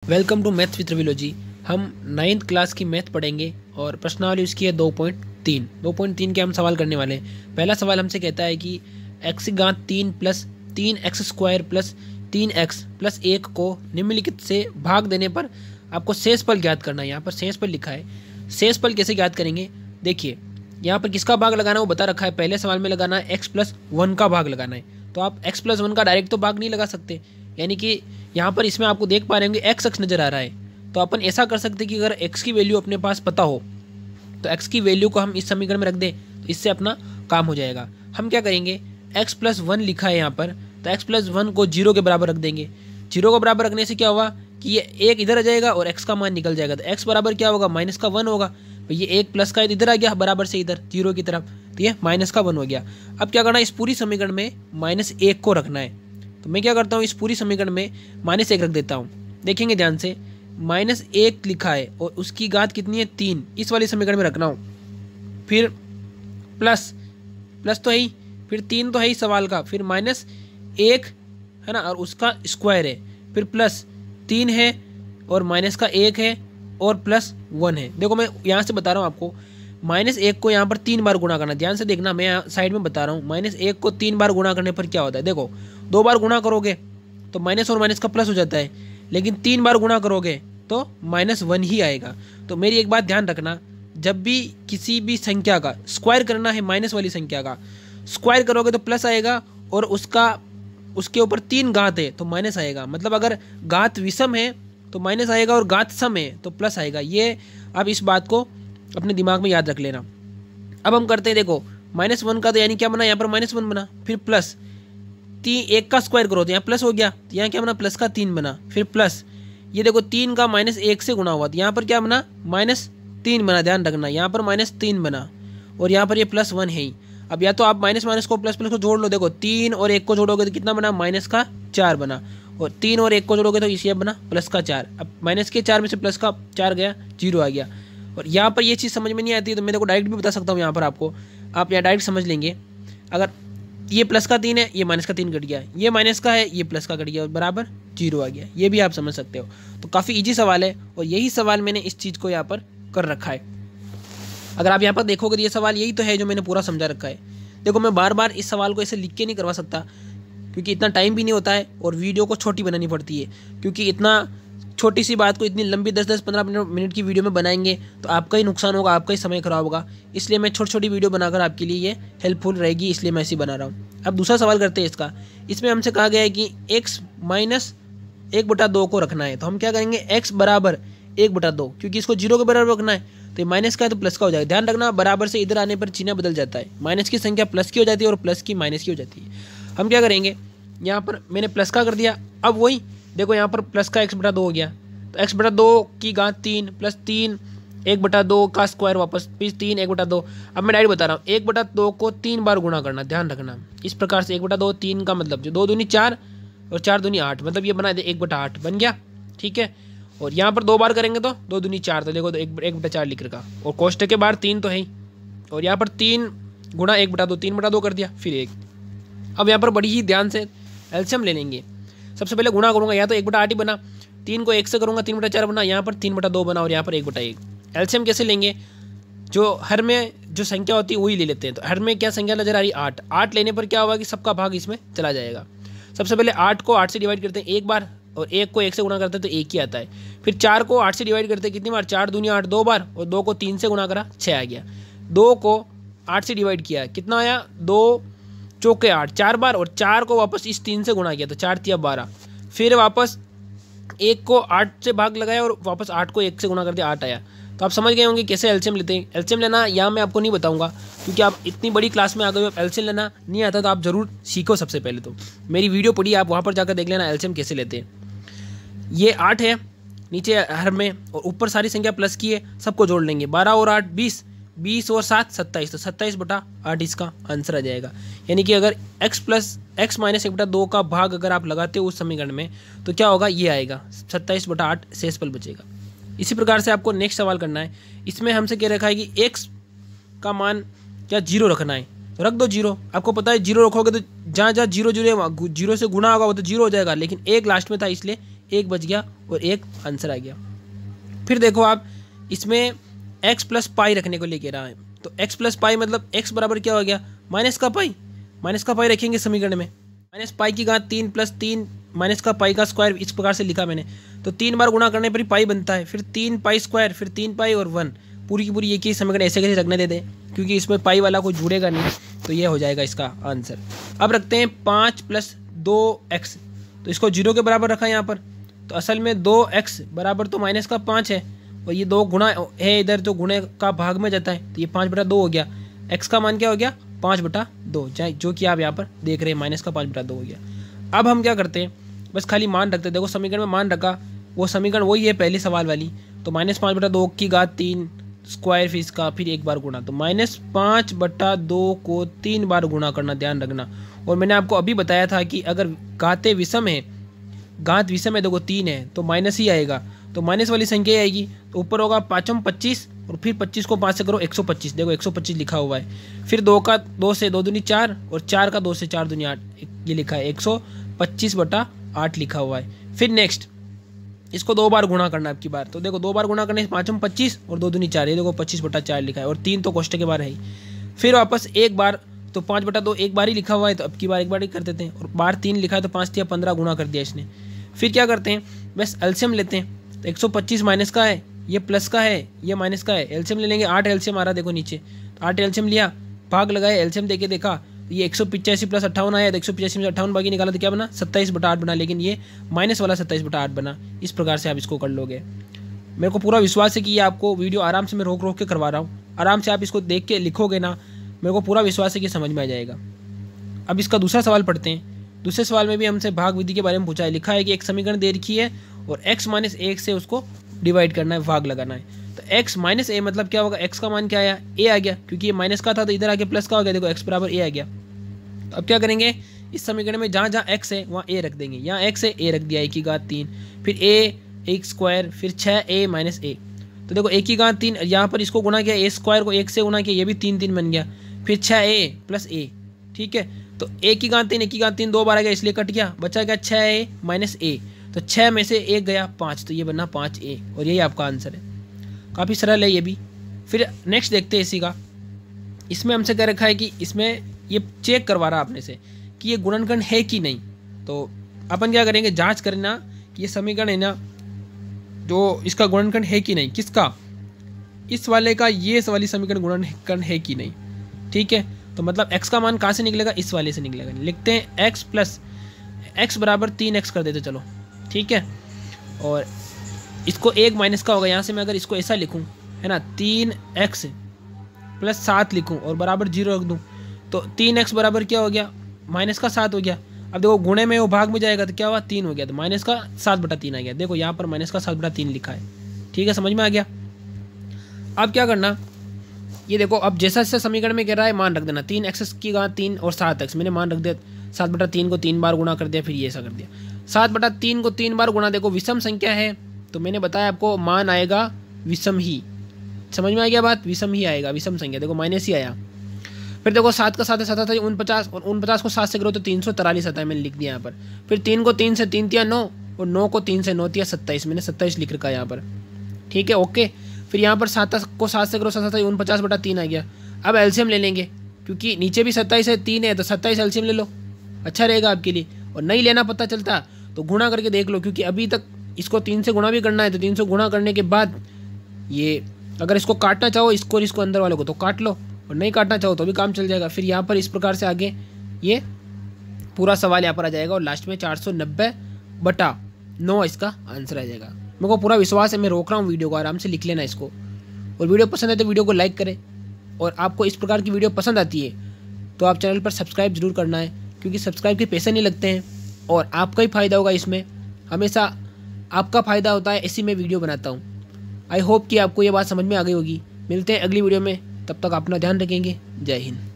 Welcome to math with रिविलॉजी। हम 9th class की मैथ पढ़ेंगे और प्रश्नावली उसकी है 2.3 के हम सवाल करने वाले हैं। पहला सवाल हमसे कहता है कि x की घात 3 plus 3x² plus 3x plus 1 को निम्नलिखित से भाग देने पर आपको शेषफल ज्ञात करना है। यहाँ पर शेषफल लिखा है। शेषफल कैसे ज्ञात करेंगे, देखिए यहाँ पर किसका भाग लगाना है वो बता रखा है। पहले सवाल में लगाना है x+1 का भाग लगाना है, तो आप x+1 का डायरेक्ट तो भाग नहीं लगा सकते, यानी कि यहाँ पर इसमें आपको देख पा रहे होंगे x अक्ष नज़र आ रहा है। तो अपन ऐसा कर सकते हैं कि अगर x की वैल्यू अपने पास पता हो तो x की वैल्यू को हम इस समीकरण में रख दें, तो इससे अपना काम हो जाएगा। हम क्या करेंगे, x+1 लिखा है यहाँ पर, तो x+1 को 0 के बराबर रख देंगे। 0 के बराबर रखने से क्या हुआ कि ये एक इधर आ जाएगा और x का मान निकल जाएगा, तो x बराबर क्या होगा, -1 होगा। तो ये एक प्लस का इधर आ गया बराबर से इधर 0 की तरफ, तो ये -1 हो गया। अब क्या करना है, इस पूरी समीकरण में -1 को रखना है। तो मैं क्या करता हूँ, इस पूरी समीकरण में -1 रख देता हूँ। देखेंगे ध्यान से, -1 लिखा है और उसकी घात कितनी है 3, इस वाली समीकरण में रखना हूँ। फिर प्लस तो है ही, फिर 3 तो है ही सवाल का, फिर -1 है ना, और उसका स्क्वायर है, फिर प्लस 3 है और -1 है और +1 है। देखो मैं यहाँ से बता रहा हूँ आपको, -1 को यहाँ पर 3 बार गुणा करना। ध्यान से देखना, मैं यहाँ साइड में बता रहा हूँ। -1 को 3 बार गुणा करने पर क्या होता है, देखो 2 बार गुणा करोगे तो माइनस और माइनस का प्लस हो जाता है, लेकिन 3 बार गुणा करोगे तो -1 ही आएगा। तो मेरी एक बात ध्यान रखना, जब भी किसी भी संख्या का स्क्वायर करना है, माइनस वाली संख्या का स्क्वायर करोगे तो प्लस आएगा, और उसके ऊपर 3 घात है तो माइनस आएगा। मतलब अगर घात विषम है तो माइनस आएगा और घात सम है तो प्लस आएगा। ये आप इस बात को अपने दिमाग में याद रख लेना। अब हम करते हैं, देखो -1 का तो यानी क्या बना, यहाँ पर -1 बना, फिर प्लस 1 का स्क्वायर करो तो यहाँ प्लस हो गया, तो यहाँ क्या बना, प्लस का 3 बना, फिर प्लस ये देखो 3 का -1 से गुणा हुआ तो यहाँ पर क्या बना, -3 बना। ध्यान रखना, यहाँ पर -3 बना और यहाँ पर ये +1 है ही। अब या तो आप माइनस को प्लस को जोड़ लो, देखो 3 और 1 को जोड़ोगे तो कितना बना, -4 बना, और 3 और 1 को जोड़ोगे तो इसे बना +4। अब -4 में से +4 गया, 0 आ गया। और यहाँ पर ये चीज़ समझ में नहीं आती तो मैं देखो डायरेक्ट भी बता सकता हूँ यहाँ पर आपको, आप यहाँ डायरेक्ट समझ लेंगे। अगर ये +3 है, ये -3 कट गया, ये माइनस का है, ये प्लस का कट गया और बराबर 0 आ गया। ये भी आप समझ सकते हो। तो काफ़ी इजी सवाल है और यही सवाल मैंने इस चीज़ को यहाँ पर कर रखा है। अगर आप यहाँ पर देखोगे तो ये सवाल यही तो है जो मैंने पूरा समझा रखा है। देखो मैं बार बार इस सवाल को ऐसे लिख के नहीं करवा सकता, क्योंकि इतना टाइम भी नहीं होता है और वीडियो को छोटी बनानी पड़ती है, क्योंकि इतना छोटी सी बात को इतनी लंबी 10-10, 15 मिनट की वीडियो में बनाएंगे तो आपका ही नुकसान होगा, आपका ही समय खराब होगा। इसलिए मैं छोटी छोटी वीडियो बनाकर आपके लिए ये हेल्पफुल रहेगी, इसलिए मैं ऐसी बना रहा हूँ। अब दूसरा सवाल करते हैं इसका। इसमें हमसे कहा गया है कि x - 1/2 को रखना है, तो हम क्या करेंगे, x बराबर 1/2, क्योंकि इसको 0 के बराबर रखना है तो ये माइनस का है तो प्लस का हो जाएगा। ध्यान रखना, बराबर से इधर आने पर चिन्ह बदल जाता है, माइनस की संख्या प्लस की हो जाती है और प्लस की माइनस की हो जाती है। हम क्या करेंगे, यहाँ पर मैंने प्लस का कर दिया। अब वही देखो यहाँ पर प्लस का x/2 हो गया, तो x/2 की घात 3 प्लस 3 1/2 का स्क्वायर वापस फिर 3 1/2। अब मैं डायरेक्ट बता रहा हूँ, 1/2 को 3 बार गुणा करना। ध्यान रखना इस प्रकार से 1/2, 3 का मतलब जो 2 दूनी 4 और 4 दूनी 8, मतलब ये बना दे 1/8 बन गया, ठीक है। और यहाँ पर 2 बार करेंगे तो 2 दूनी 4, तो देखो तो 1/4 लिख रखा, और कोष्टक के बाहर 3 तो है ही, और यहाँ पर 3 गुणा 1/2 3/2 कर दिया, फिर 1। अब यहाँ पर बड़ी ही ध्यान से एलसीएम ले लेंगे। सबसे पहले गुणा करूँगा, या तो 1/8 ही बना, 3 को 1 से करूँगा 3/4 बना, यहाँ पर 3/2 बना और यहाँ पर 1/1। एलसीएम कैसे लेंगे, जो हर में जो संख्या होती है वही ले लेते हैं। तो हर में क्या संख्या नजर आ रही, 8 लेने पर क्या होगा कि सबका भाग इसमें चला जाएगा। सबसे पहले 8 को 8 से डिवाइड करते हैं एक बार, और 1 को 1 से गुणा करते हैं तो 1 ही आता है। फिर 4 को 8 से डिवाइड करते हैं कितनी बार, 4 दूनी 8 2 बार, और 2 को 3 से गुणा करा 6 आ गया। 2 को 8 से डिवाइड किया कितना आया, 2 चौके 8 4 बार, और 4 को वापस इस 3 से गुणा किया तो 4 तिया 12। फिर वापस 1 को 8 से भाग लगाया और वापस 8 को 1 से गुणा कर दिया, 8 आया। तो आप समझ गए होंगे कैसे एलसीएम लेते हैं। एलसीएम लेना यहाँ मैं आपको नहीं बताऊंगा, क्योंकि आप इतनी बड़ी क्लास में आ गए हो, एलसीएम लेना नहीं आता तो आप ज़रूर सीखो। सबसे पहले तो मेरी वीडियो पढ़िए, आप वहाँ पर जाकर देख लेना एलसीएम कैसे लेते हैं। ये 8 है नीचे हर में, और ऊपर सारी संख्या प्लस की है, सबको जोड़ लेंगे। 12 और 8 20, 20 और 7 27, तो 27/8 इसका आंसर आ जाएगा। यानी कि अगर x - 1/2 का भाग अगर आप लगाते हो उस समीकरण में तो क्या होगा, ये आएगा 27/8 शेषफल बचेगा। इसी प्रकार से आपको नेक्स्ट सवाल करना है। इसमें हमसे क्या रखा है कि x का मान क्या 0 रखना है, तो रख दो 0। आपको पता है 0 रखोगे तो जहाँ जहाँ 0 0 से गुणा होगा वो तो 0 हो जाएगा, लेकिन 1 लास्ट में था इसलिए एक बच गया और एक आंसर आ गया। फिर देखो आप इसमें x प्लस पाई रखने को लेके रहा है, तो x प्लस पाई मतलब x बराबर क्या हो गया, माइनस का पाई रखेंगे समीकरण में। माइनस पाई की घात 3 प्लस 3 माइनस का पाई का स्क्वायर, इस प्रकार से लिखा मैंने। तो 3 बार गुणा करने पर ही पाई बनता है, फिर 3 पाई स्क्वायर, फिर 3 पाई और 1, पूरी की पूरी एक ही समीकरण ऐसे कैसे रखने देते क्योंकि इसमें पाई वाला कोई जुड़ेगा नहीं, तो ये हो जाएगा इसका आंसर। अब रखते हैं 5 प्लस 2x, तो इसको 0 के बराबर रखा है यहाँ पर, तो असल में 2x बराबर तो माइनस का 5 है और ये 2 गुणा है इधर, तो गुणे का भाग में जाता है, तो ये 5/2 हो गया। x का मान क्या हो गया, 5/2, जो कि आप यहाँ पर देख रहे हैं माइनस का 5/2 हो गया। अब हम क्या करते हैं, बस खाली मान रखते हैं। देखो समीकरण में मान रखा, वो समीकरण वही है पहले सवाल वाली, तो -5/2 की घात 3 स्क्वायर, फिर इसका फिर एक बार गुणा, तो -5/2 को 3 बार गुणा करना, ध्यान रखना। और मैंने आपको अभी बताया था कि अगर घात विषम है, देखो 3 है तो माइनस ही आएगा, तो माइनस वाली संख्या ही आएगी। तो ऊपर होगा 5 25 और फिर 25 को 5 से करो 125, देखो 125 लिखा हुआ है। फिर 2 का 2 से 2 दूनी 4 और 4 का 2 से 4 दूनी 8, ये लिखा है 125/8 लिखा हुआ है। फिर नेक्स्ट इसको 2 बार गुणा करना आपकी बार, तो देखो 2 बार गुणा करने से 5 25 और 2 दूनी 4, ये देखो 25/4 लिखा है और 3 तो कोष्टक के बार है ही। फिर वापस एक बार, तो 5/2 एक बार ही लिखा हुआ है, तो अब की बार एक बार ही कर देते हैं, और बार 3 लिखा है तो 5 या 15 गुणा कर दिया इसने। फिर क्या करते हैं, बस एलसीएम लेते हैं, तो 125 माइनस का है, ये प्लस का है, ये माइनस का है, एलसीएम ले लेंगे। 8 एलसीएम आ रहा देखो नीचे, तो 8 एलसीएम लिया, भाग लगाए, एलसीएम देके देखा, ये 185 प्लस 58 आया, तो 185 में 58 बाकी निकाला तो क्या बना, 27/8 बना, लेकिन ये माइनस वाला 27/8 बना। इस प्रकार से आप इसको कर लोगे। मेरे को पूरा विश्वास है कि ये आपको वीडियो आराम से मैं रोक के करवा रहा हूँ, आराम से आप इसको देख के लिखोगे ना, मेरे को पूरा विश्वास है कि समझ में आ जाएगा। अब इसका दूसरा सवाल पढ़ते हैं। दूसरे सवाल में भी हमसे भाग विधि के बारे में पूछा है। लिखा है कि एक समीकरण दे रखी है और x-1 से उसको डिवाइड करना है, भाग लगाना है। तो x-a मतलब क्या होगा, x का मान क्या आया, a आ गया, क्योंकि ये माइनस का था तो इधर आके प्लस का हो गया, देखो x बराबर a आ गया। तो अब क्या करेंगे, इस समीकरण में जहाँ जहाँ x है वहाँ a रख देंगे, यहाँ x है a रख दिया, 1 की घात 3, फिर a 1 स्क्वायर, फिर 6a माइनस a, तो देखो 1 की घात 3, यहाँ पर इसको गुणा किया, a स्क्वायर को 1 से गुणा किया, ये भी 3 बन गया, फिर 6a प्लस a, ठीक है। तो 1 की घात 3 2 बार आ गया, इसलिए कट गया, बचा गया 6a माइनस a, तो 6 में से 1 गया 5, तो ये बना 5a, और यही आपका आंसर है। काफ़ी सरल है ये भी। फिर नेक्स्ट देखते हैं इसी का। इसमें हमसे कह रखा है कि इसमें ये चेक करवा रहा आपने से कि ये गुणनखंड है कि नहीं, तो अपन क्या करेंगे, जांच करना कि ये समीकरण है ना जो इसका गुणनखंड है कि नहीं, किसका, इस वाले का, ये वाली समीकरण गुणनखंड है कि नहीं, ठीक है। तो मतलब x का मान कहाँ से निकलेगा, इस वाले से निकलेगा। लिखते हैं x प्लस x बराबर 3x कर देते चलो, ठीक है। और इसको 1 माइनस का होगा, यहाँ से मैं अगर इसको ऐसा लिखूँ है ना, 3x प्लस 7 लिखूँ और बराबर 0 रख दूँ, तो 3x बराबर क्या हो गया, माइनस का 7 हो गया। अब देखो गुणे में वो भाग में जाएगा तो क्या हुआ, 3 हो गया, तो माइनस का 7/3 आ गया। देखो यहाँ पर माइनस का 7/3 लिखा है, ठीक है, समझ में आ गया। अब क्या करना, ये देखो अब जैसा जैसा समीकरण में कह रहा है मान रख देना, 3x की घात 3 और 7x, मैंने मान रख दिया, 7/3 को 3 बार गुणा कर दिया, फिर ये ऐसा कर दिया, 7/3 को 3 बार गुणा, देखो विषम संख्या है तो मैंने बताया आपको मान आएगा विषम ही, समझ में आ गया बात, विषम ही आएगा, विषम संख्या, देखो माइनस ही आया। फिर देखो 7 का 7 है 7 है 49, और 49 को 7 से करो तो 343 आता है, मैंने लिख दिया यहाँ पर। फिर 3 को 3 से 3 तिया 9 और 9 को 3 से 9 तिया 27, मैंने 27 लिख रखा है यहाँ पर, ठीक है, ओके। फिर यहाँ पर 7 को 7 से करो 7 49/3 आ गया। अब एलसीएम ले लेंगे, क्योंकि नीचे भी 27 है 3 है, तो 27 एलसीएम ले लो, अच्छा रहेगा आपके लिए। और नहीं लेना पता चलता तो गुणा करके देख लो, क्योंकि अभी तक इसको 3 से गुणा भी करना है, तो 300 गुणा करने के बाद ये अगर इसको काटना चाहो इसको और इसको अंदर वाले को तो काट लो, और नहीं काटना चाहो तो भी काम चल जाएगा। फिर यहाँ पर इस प्रकार से आगे ये पूरा सवाल यहाँ पर आ जाएगा, और लास्ट में 490/9 इसका आंसर आ जाएगा। मेरे को पूरा विश्वास है, मैं रोक रहा हूँ वीडियो को, आराम से लिख लेना इसको। और वीडियो पसंद है तो वीडियो को लाइक करें, और आपको इस प्रकार की वीडियो पसंद आती है तो आप चैनल पर सब्सक्राइब जरूर करना है, क्योंकि सब्सक्राइब के पैसे नहीं लगते हैं और आपका ही फ़ायदा होगा इसमें, हमेशा आपका फ़ायदा होता है, इसी में वीडियो बनाता हूँ। आई होप कि आपको ये बात समझ में आ गई होगी। मिलते हैं अगली वीडियो में, तब तक अपना ध्यान रखेंगे। जय हिंद।